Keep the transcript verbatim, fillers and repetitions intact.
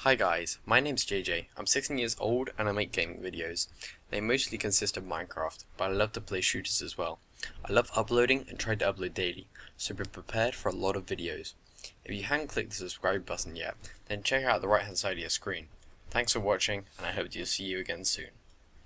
Hi guys, my name's J J. I'm sixteen years old and I make gaming videos. They mostly consist of Minecraft, but I love to play shooters as well. I love uploading and try to upload daily, so be prepared for a lot of videos. If you haven't clicked the subscribe button yet, then check out the right hand side of your screen. Thanks for watching, and I hope to see you again soon.